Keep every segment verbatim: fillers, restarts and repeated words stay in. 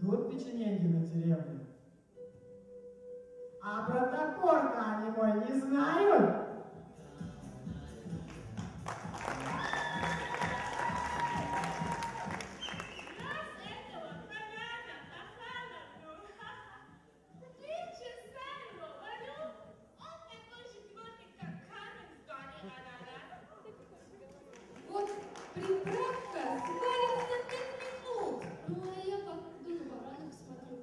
ждут печенеги на деревне. А про топор-то они мой не знают. Вот приправка сварится на пять минут. Ну, а я как иду на баранок смотрю.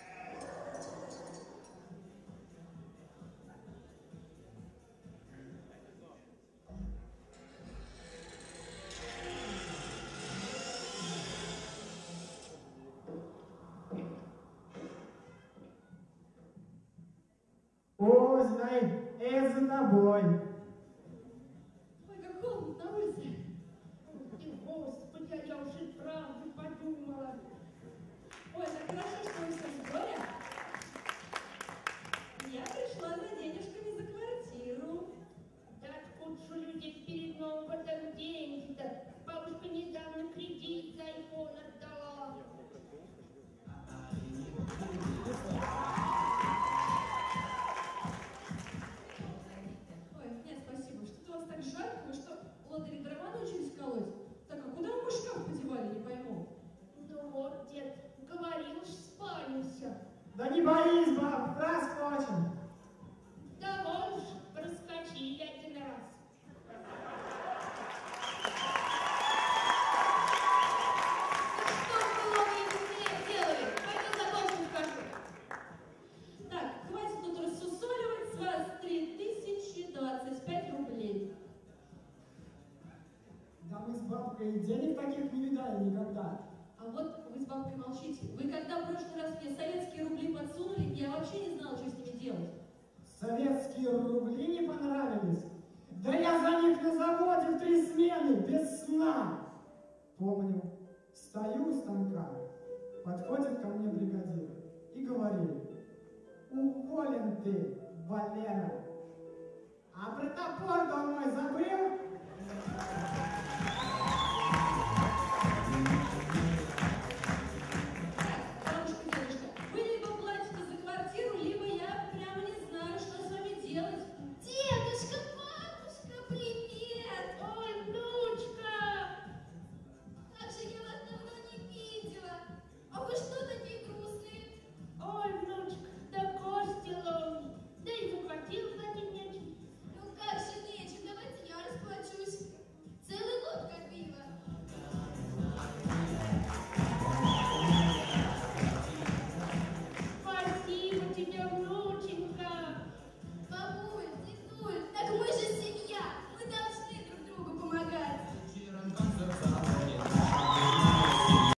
О, знай, это за тобой. Ой, как холодно на улице. И, Господи, а я уже правду подумала. Ой, так хорошо, что вы все в сборе. Я пришла за денежками за квартиру. Да откуда же у людей перед Новым годом деньги-то? Бабушка недавно кредит за айфон отдала. Ой, нет, спасибо. Что-то у вас так жарко, вы что, лодыри дрова научились колоть? Так, а куда вы мой шкаф подевали, не пойму? Ну вот, дед, говорил ж, спалимся. Да не боись, баб, проскочим. Да вон ж, проскочили один раз. Что вы ловите делали? Пойду за толку скажу. Так, хватит тут рассусоливать, с вас три тысячи двадцать пять рублей. Да мы с бабкой денег таких не видали никогда. А вот вы с бабкой молчите. Вы когда в прошлый раз мне советские рубли подсунули, я вообще не знала, что с ними делать. Советские рубли не понравились? Да я за них на заводе в три смены, без сна. Помню, стою у станка, подходит ко мне бригадир и говорит: уволен ты, Валера. А про топор домой забыл?